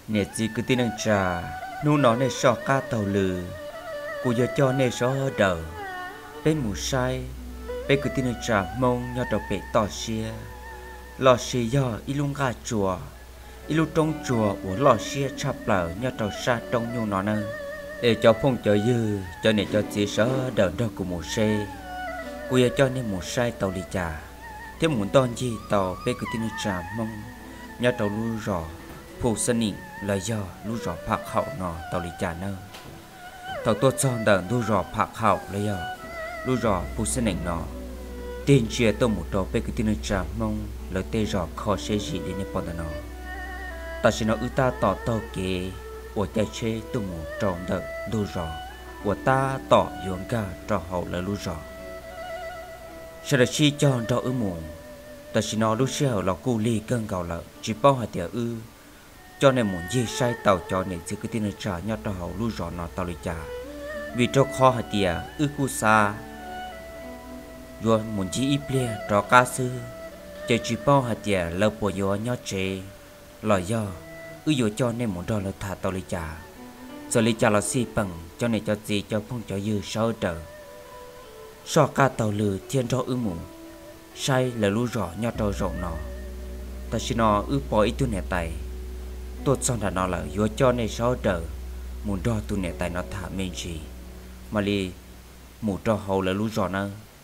nè chỉ cứ tin anh trà nu nó nè sọ ca tàu lừ cụ giờ cho nè sọ đờ bên mù sai bên cứ tin anh trà mông nhau đầu bể tỏ xia lò xì do ilung gà chùa ilu trong chùa của lò xia chập lở nhau đầu xa trong nhu nó nè để cho phong cho dư cho nè cho chỉ sọ đờ đờ của mù xe cụ giờ cho nè mù sai tàu đi trà thế muốn ton gì tàu bên cứ tin anh trà mông nhau đầu lu rò phụ sân nịnh lời do lu rò phạc hậu nọ tàu lý trà nơ tàu tốt son đợn lu rò phạc hậu lời do lu rò phụ sân nịnh nọ tiền chia tôi một đồ bê cái tin trà mong lời tê rò khó xế gì đến nếp bọn nọ ta chỉ nói ư ta tỏ tàu kế của chạy chế tôi một tròn đợn lu rò của ta tỏ yuan ga trò hậu lời lu rò sẽ là chi cho trò ư mù ta chỉ nói lu xeo là cu ly cơn gạo lợ chỉ bao hạt tiệt ư cho nên muốn gì sai tàu cho nên chỉ cứ tin trả nhau tàu hậu lưu rõ nó tàu lý trả vì cho kho hạt tiệt ư cu sa rồi muốn chỉ ít ple cho cá sư chơi chỉ bao hạt tiệt lỡ bỏ vô nhau chế lời do ư vô cho nên muốn cho lỡ thả tàu lý trả giờ lý trả là xì bằng cho nên cho gì cho phong cho dư sáu trở so cá tàu lừa thiên cho ư mù sai là lưu rõ nhau tàu rộng nó ta chỉ nó ư bỏ ít tu nè tay tốt son đã nó là vô cho nên sáu trở muốn đo tu nè tay nó thả mình gì mà li mù cho hậu là lú rõ nữa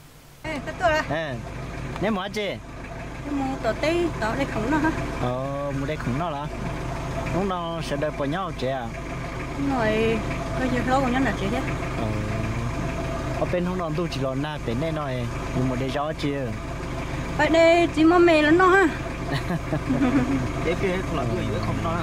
nếu mà chị mua tổ tây tổ đây khủng nó hả mua đây khủng nó là không nó sẽ đợi bỏ nhau chị à rồi bây giờ lâu còn nhớ là chị chứ ở bên không nó tu chỉ lo na bên đây nói nhưng mà đây rõ chưa vậy đây chỉ mua mì lớn nó ha để kia không là người giữa không nó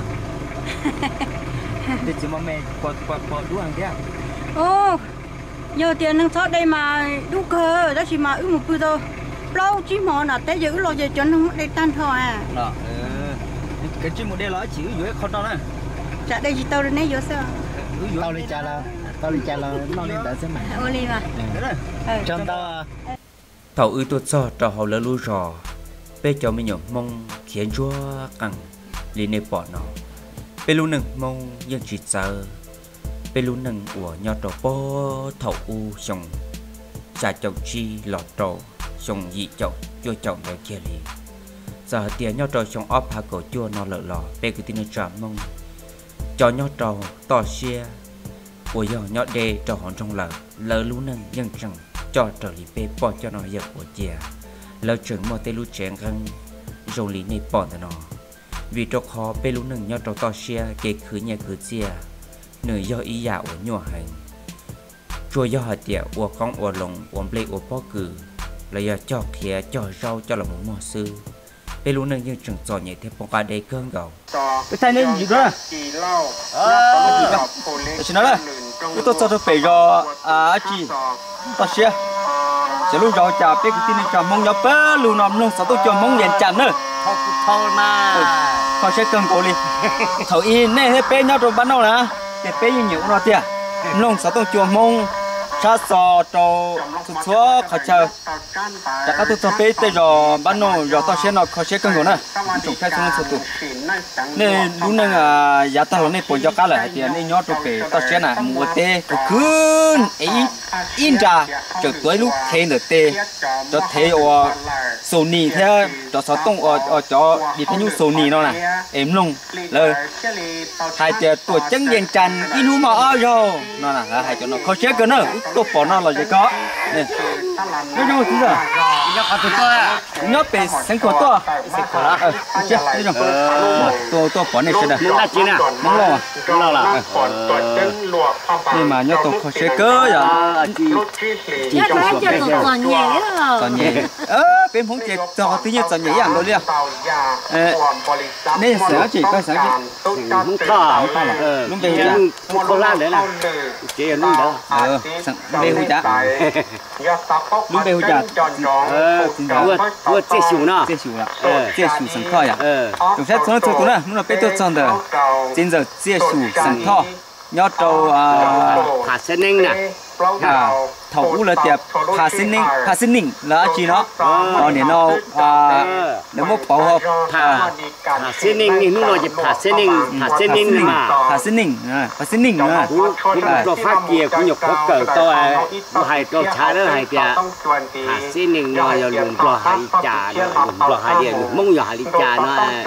để chỉ mà mẹ qua đuôi ăn thế ô giờ tiền năng sót đây mà đu cơ đó chỉ mà ứ một bữa thôi lâu chỉ mà là tới giữ lo giờ cho nó đây tan thôi à đó cái chỉ một đây là chỉ dưới không đó nè chả đây chỉ tao đến đây vô sao tao đi chả là nó lên đã xem mày ô đi mà trong tao thầu ư tốt so cho hậu là lú rõ bé cho mình nhộng mong khiến chúa căng lên nếp bỏ nó bé lu nừng mong dân chỉ sợ bé lu nừng của nhau trò bó thầu u xong xa chồng chi lọt trò xong dị chồng chua chồng để kia liền giờ tiền nhau trò xong óp hạ cổ chua nó lợ lò bé cứ tin trả mong cho nhau trò to xe của giờ nhau đê trò hòn trong lợ lu nừng dân chẳng cho trở lý bé bỏ cho nó giờ của chè lỡ chừng mà tê lu chèn khăn rồi lý này bỏ nó vì trọc khó bê lu nừng nhau trọc to xe kê khứ nhà khứ chia nửa do ý giả ở nhỏ hành chua do hạt tiệt của con của lồng của plei của bó cử là do cho khía cho rau cho là một mò sư bê lu nừng như chừng trò nhảy theo bóng cá đầy cơn gầu cái tay nên gì đó chị nói là cái tôi cho tôi phải do chị to xe sẽ luôn rồi chào bé cái tin chào mong nhau bé luôn nằm luôn sao tôi chào mong đèn chắn nữa thôi mà con sẽ cần cố đi thầu in này bé nhau rồi bán đâu nè để bé nhiều nó tiệt luôn sao tôi chào mong sát sò cho số khó chờ đã các tôi cho bé tới rồi bán đâu rồi tôi sẽ nó khó sẽ cần cố nữa chúng ta không sao tụ nên lúc này giá tao này bỏ cho cá lại thì nên nhớ cho bé tôi sẽ là mua tê cứ ấy in ra cho tuổi lúc thế nữa tê cho thế ở Sony thế cho sáu tông ở cho đi theo như Sony nó nè em luôn lời hai tuổi chân đèn tràn in hú mà ở rồi nó nè hai cho nó khó chết cơ nữa tôi bỏ nó là gì có nè nó đâu chứ rồi nhóc ở tụi tôi à nhóc về sinh hoạt chết đấy rồi tôi bỏ này sẽ được là chị nè mong lo à lo là nhưng mà nhóc tôi khó chết cơ vậy chị nói cho tụi còn nhẹ rồi còn nhẹ bên phong chết cho tự nhiên còn nhẹอย่างrồi liền nên sáng chị coi sáng chị không có lúc về hả không làm đấy là chị ở luôn đó sáng về hả cha lúc về hả cha vừa chế xù nó chế xù sáng kho à chúng ta nói cho tụi nó nó biết tôi chọn được bây giờ chế xù sáng kho nhớ trâu thả sen nè thầu là tiệp phá sinh ninh là chỉ nó còn để nó nếu mà bảo hợp thả xin ninh thì lúc nào chỉ thả xin ninh mà phá sinh ninh nữa cũng cho phát kia cũng nhục có cỡ tôi hay cho cha đó hay tiệp thả xin ninh nó giờ dùng cho hai cha nó dùng cho hai điện mông giờ hai cha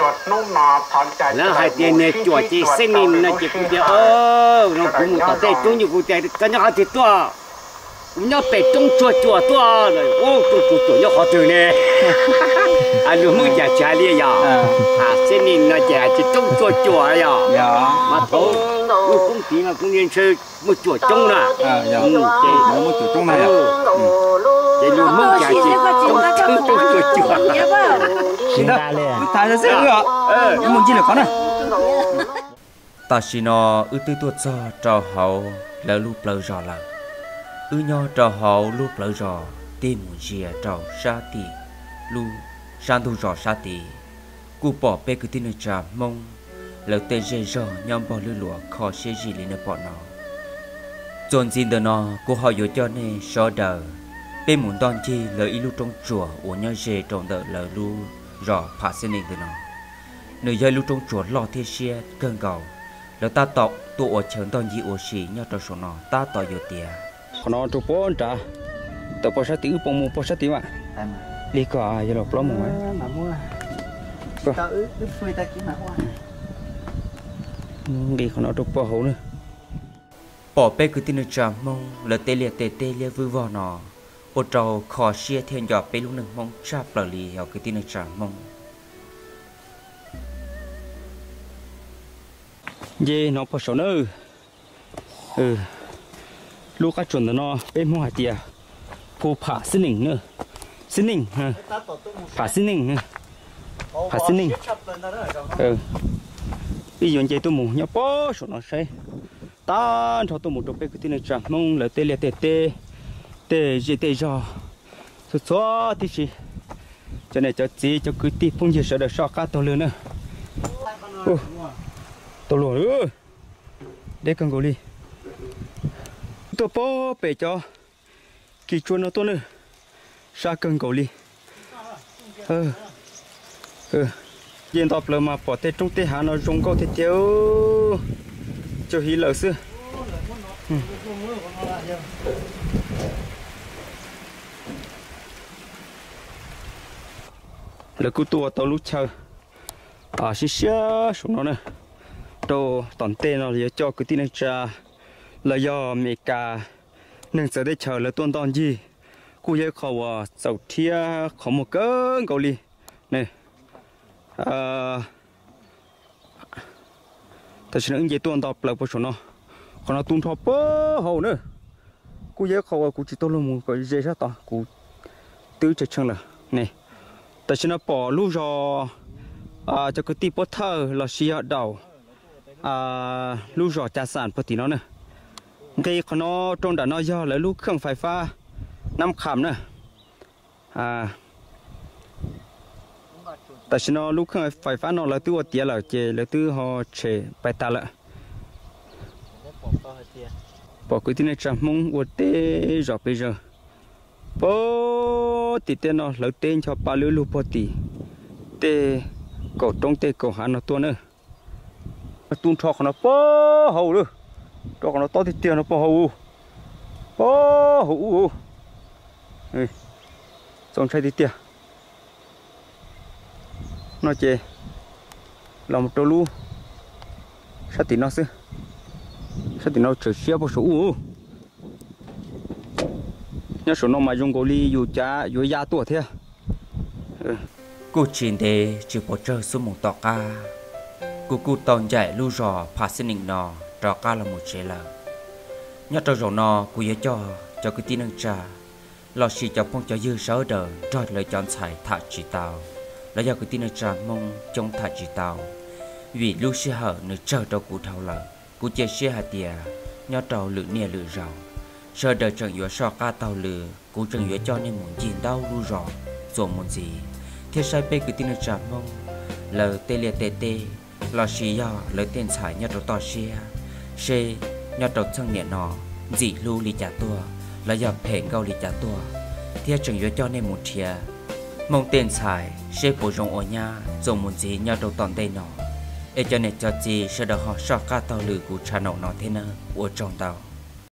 nó hai tiền này chuột chỉ xin ninh nó chỉ cũng giờ nó cũng có thể chúng như cũng chạy cái nhau thì to nhau phải trông chùa to rồi ô chùa nhau khó từ nè anh luôn mới trả liền à xin nhìn nó trả chỉ trông chùa à mà thôi cũng tí là cũng nên chơi một chùa trông nè một chùa trông này chỉ luôn mới trả chỉ trông chùa xin ta thay ra sẽ nhưng muốn chi là có nè ta chỉ nó ư tư tuột cho hậu lỡ lúc lỡ rõ là ư nho cho hậu lúc lỡ rõ tìm một chia cho sa tì lu sang thu rõ sa tì cụ bỏ bê cứ tin ở trà mông lỡ tê dê rõ nhom bỏ lưỡi lụa khó xế gì lên ở bọn nó dồn xin từ nó cụ họ dỗ cho nên so đờ bê muốn đòn chi lỡ y lu trong chùa của nhau dê trong đợt lỡ lu rõ phá sinh từ nó nơi dây lu trong chùa lo thế xia cơn cầuแล้วตาตอกตัวอดเฉินตอนยีโอชีเนี่ยตัวสนอตาต่ออยู่เตียคนนตัวป้อนจ้าตัวป้อนสติอุปมูป้อนสติวะลีก็อย่าหลบล้อมหัวมามั่วก็ตาฟื้นตากินมาว่าดีคนนตัวป้อนหูนึป่อเป้คือตินจามงแล้วเตเลียวิวอนอโอเจ้าขอเชียเทียนหยอดไปลูกหนึ่งมงชาเปล่าลีเอาคือตินจามง ye nó bỏ số nữa lúc các chuẩn nó bên mua hạt tiề cô phá xin nỉnh nữa xin nỉnh phá xin nỉnh bây giờ chơi tôi mù nhá bỏ số nó say ta cho tôi một đôi bên cái tin này chả mong là tê liệt tê cho số thì gì cho nên cho gì cho cứ tiếp phong nhiệt sẽ được so cá to lớn nữa tôi lùi để cần gối đi tôi bỏ bể cho kỳ chuột nó to nữa sa cần gối đi hiện tập là mà bỏ tê trong tê hà nó rong câu tê tiêu cho hí lợn xưa là cứ tua tao lúc chơi xí xuống nó nè đồ tòn tên nó là cho cái tin này cha là do mẹ cả nên giờ đây chờ là tuần tòn gì cô ấy khẩu sầu thia khẩu một cơn cầu li này thật sự những gì tuần tập là bao số nó còn nó tuần thọ bơ hậu nữa cô ấy khẩu cô chỉ tôi luôn một cái dây sát to cô tứ chạy chân là này thật sự nó bỏ lúc rồi cho cái tí bớt thở là xì đầu lúc rõ trà sản bớt tí nó nè cái con nó trong đã nó do là lúc không phải pha năm khảm nè tại sao nó lúc không phải pha nó là tư tiệt là chè là tư họ chè bài ta lại bỏ cái tin này chăm mong uất tê rõ bây giờ bố tí tên nó lấy tên cho ba lưỡi lụp bớt tí tê cổ trong tê cổ hắn nó to nữa tuôn cho nó bó hậu nữa cho nó to thì tiền nó bó hậu này xong chơi thì tiền nó chê là một trâu lu sao thì nó trở xếp vào số nhớ số nó mà dùng cổ ly dù cha dù da tuổi thế cô chín thế chỉ có chơi số một tọ ca cô tòn chạy lưu rò phá sinh nịnh nọ trò ca là một chế là nhớ trò rò nọ cô nhớ cho cái tin năng trà lò xì cho phong cho dư sáu đời rồi lời chọn xài thả chỉ tàu là do cái tin năng trà mong trong thả chỉ tàu vì lưu xì hở nơi chờ trò cụ thầu là cụ chế xì hạt tiề nhớ trò lự nia lự rào sợ đời trận yếu so ca tàu lự cụ trận yếu cho nên muốn gì đau lưu rò rồi muốn gì thế sai bê cái tin năng trà mong lờ tê liệt tê lò xì ya lấy tên xài nhớ trò to xia xê nhớ trò chân nhẹ nọ dị lưu li trả tua là giờ phèn gạo lì trả tua thì chừng yo cho nên một thia mong tiền xài sẽ bổ rong ở nhà dùng một gì nhau đầu toàn đây nọ để cho nên cho chị sẽ được họ sọ cá tàu lử của cha nọ nó thế nào ở trong tàu